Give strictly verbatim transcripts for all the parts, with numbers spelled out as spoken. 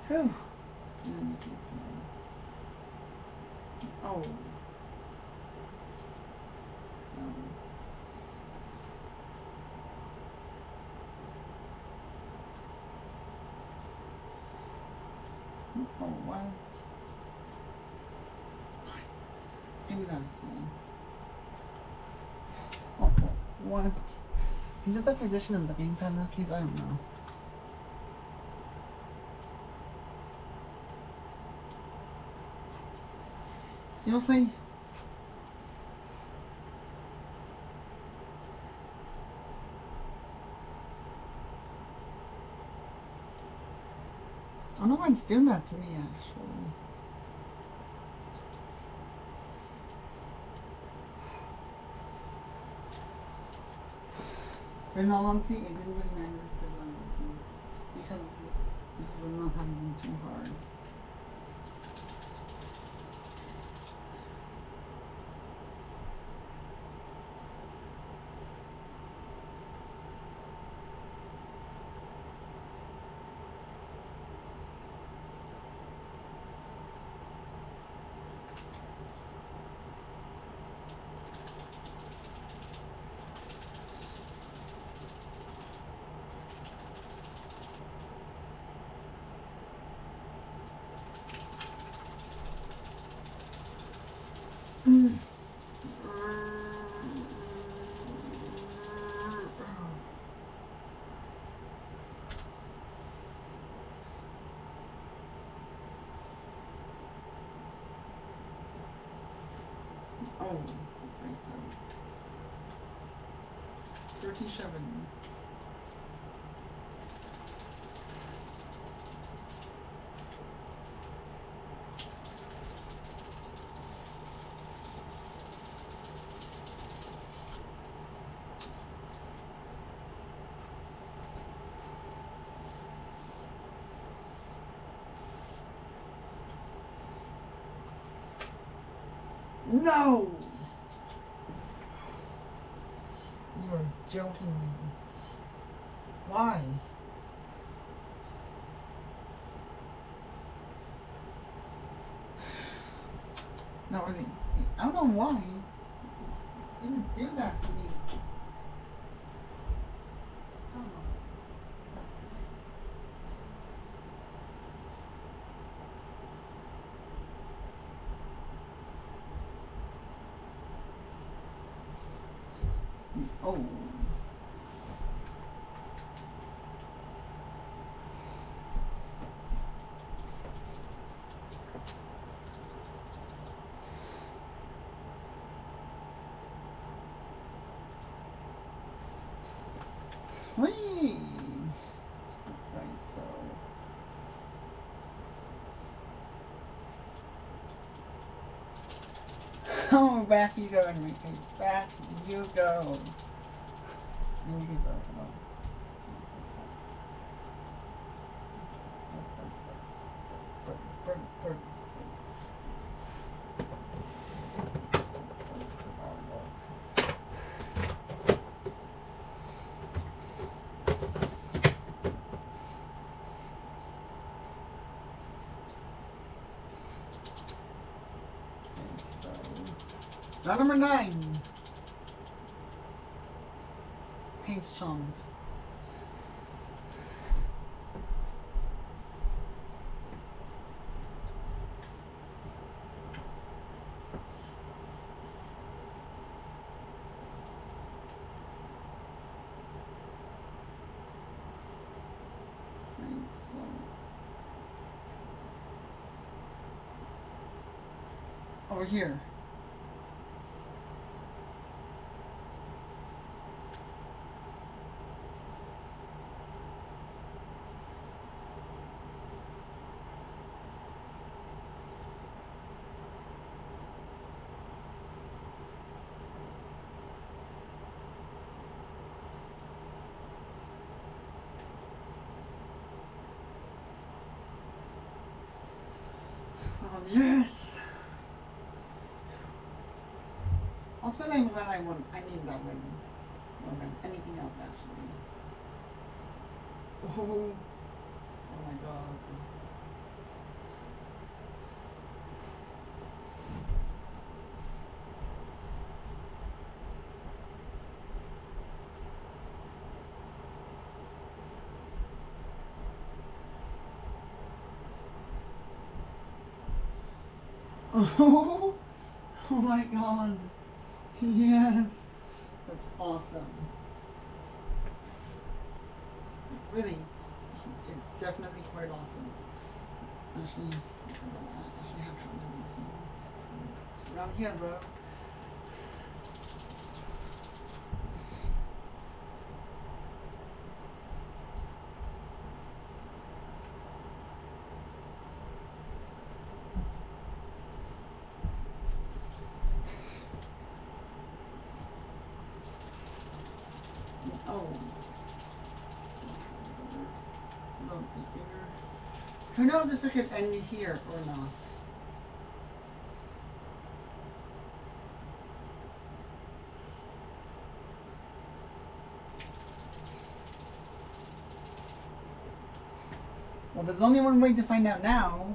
Whew. Oh. So. Oh, what? Give me that. Oh, what? He's at the position of the gamepad now, please? I don't know. Seriously? I don't know why it's doing that to me, actually. In all honesty, it didn't really matter because I wasn't, because it would not have been too hard. Mm. Oh, right, so thirty-seven. No! You are joking me. Why? Not really. I don't know why. You didn't do that to me. I don't know. Oh. Whee! Right, so. Oh, back you go, Enrique. Back you go. Enrique's over. Oh. Burn, burn, burn. Round number nine. Pink Chong. Right, so. Over here. Oh, yes! Ultimately, I'm glad I won. I need that win more than anything else, actually. Oh, oh my god. Oh, oh my god. Yes. That's awesome. Really, it's definitely quite awesome. Actually, I actually have how many seen around here though. Oh. Who knows if it could end here or not? Well, there's only one way to find out now.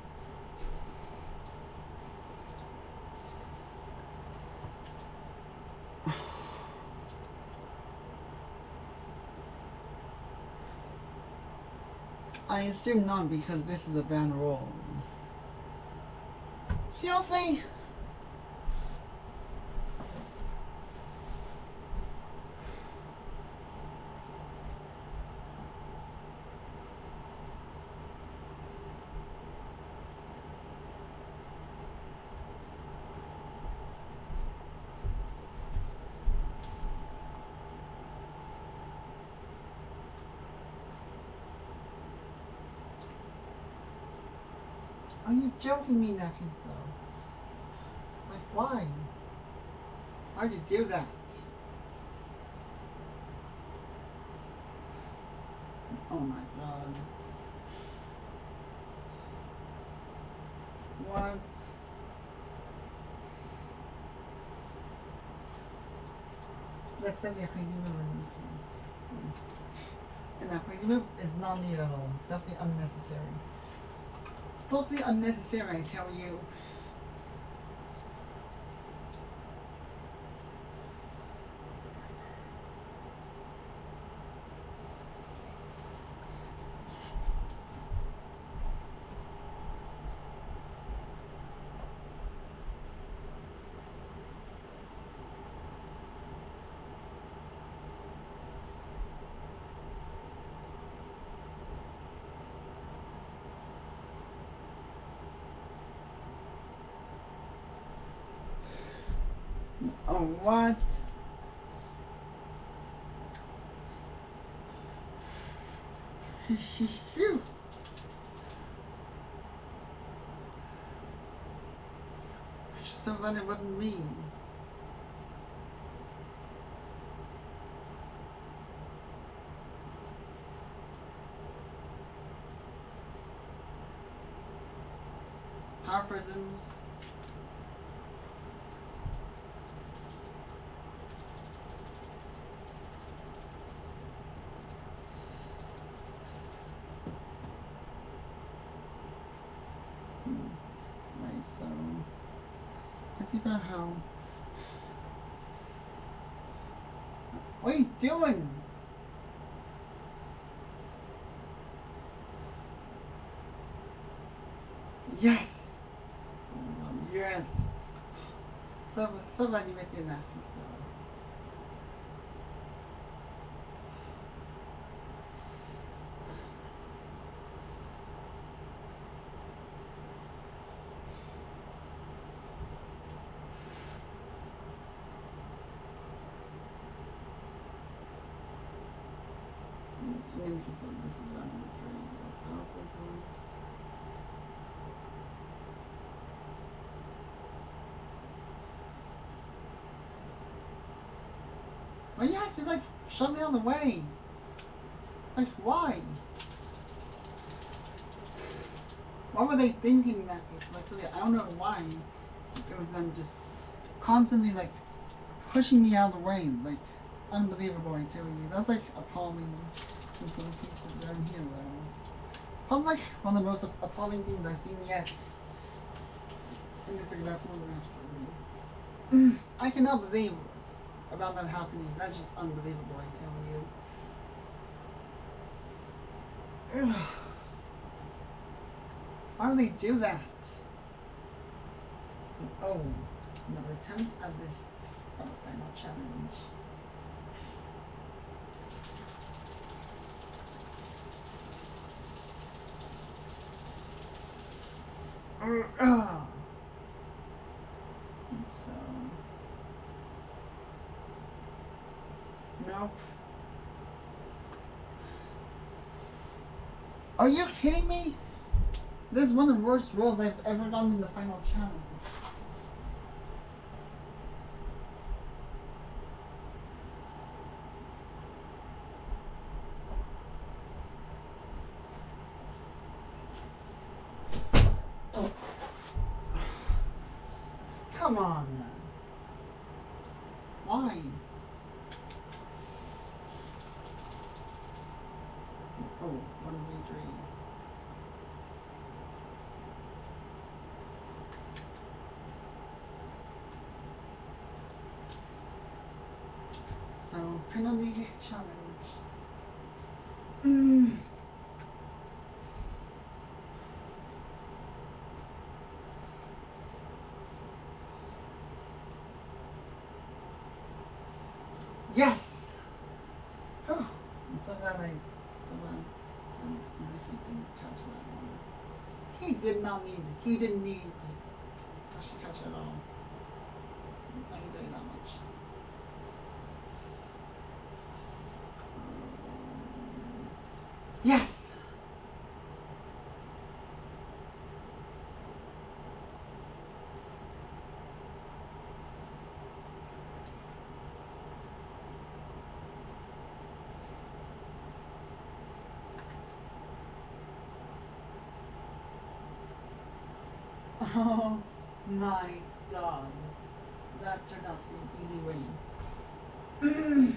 I assume not, because this is a bad roll. Seriously? Are you joking me, nephews, though? Like, why? Why'd you do that? Oh my god. What? Let's send me a crazy move. And that crazy move is not needed at all. It's definitely unnecessary. Totally unnecessary, I tell you. Oh, what? Phew. So then it wasn't me. Power prisms. Right, so let's see about how. What are you doing? Yes! Oh my god, yes! So, so glad you missed it now. So. And then this is round number three. Power prisms. Well, you had to like shove me out of the way. Like, why? What were they thinking in that case? Like, really, I don't know why. It was them just constantly like pushing me out of the way. Like, unbelievable, I tell you. That's like appalling. In some pieces down here, though. Probably like one of the most appalling things I've seen yet. In this exact moment, actually. I cannot believe about that happening. That's just unbelievable, I tell you. Ugh. Why would they do that? Oh, another attempt at this uh, final challenge. Uh, uh. So, nope. Are you kidding me? This is one of the worst rolls I've ever done in the final challenge. Oh. Come on. Why? Oh, one v three. So, penalty challenge. Mm. Yes! Oh, I'm so glad I, so glad um, Ricky didn't catch that one. He did not need, he didn't need to, to catch it at all. I can tell you that much. Yes! Oh my god. That turned out to be an easy win.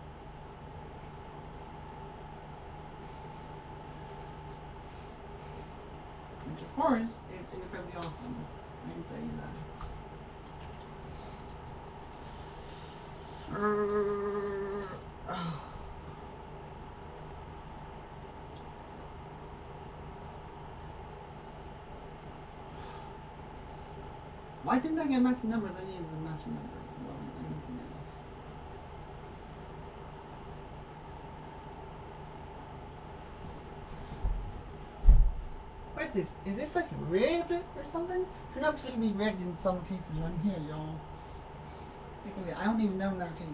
Which of course is incredibly awesome. I can tell you that. Uh, oh. Why didn't I get matching numbers? I needed the matching numbers more than anything else. What is this? Is this like rigged or something? You're not supposed to be rigged in some pieces right here, y'all. I don't even know in that case.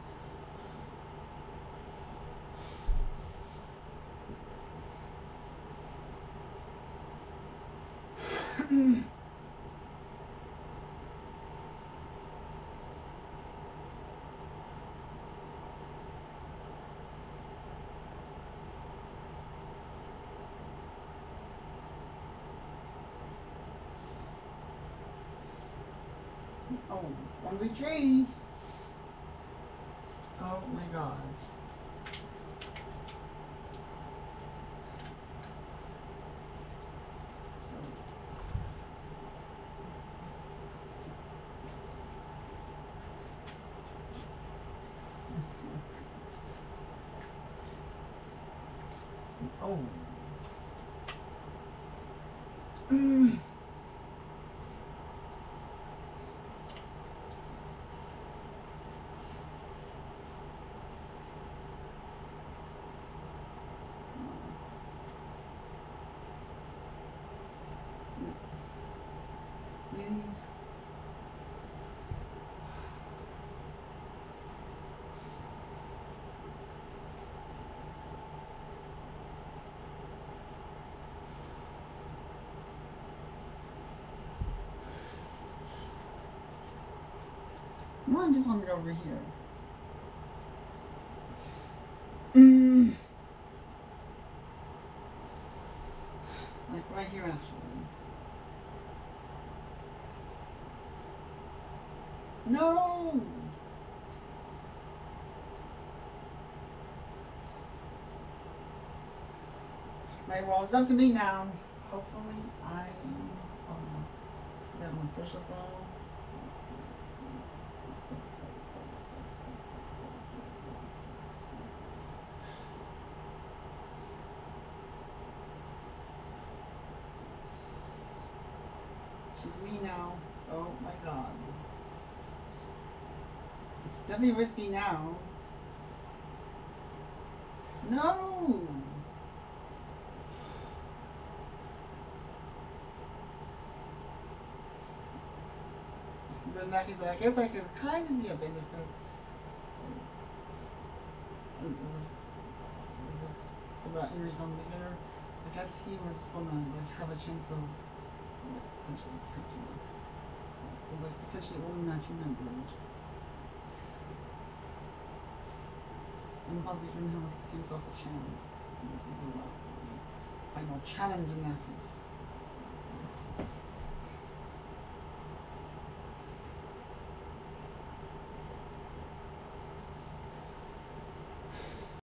Oh, one v three. Oh my god. So. Oh. Mm. Really? No, I just want to go over here. Mm. Like right here, actually. No! Right, well, it's up to me now. Hopefully, I um, that one push us all. It's just me now. Oh my god. It's definitely risky now. No! But in that case, I guess I could kind of see a benefit. About Enrico Miller. I guess he was gonna like have a chance of like, potentially catching up. Or, like potentially only matching numbers. And possibly giving him, himself a chance. And this will be about the final challenge in that case.